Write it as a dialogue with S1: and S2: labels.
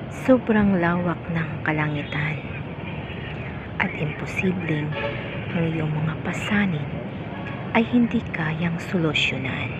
S1: Sobrang lawak ng kalangitan at imposibleng ang iyong mga pasanin ay hindi kayang solusyonan.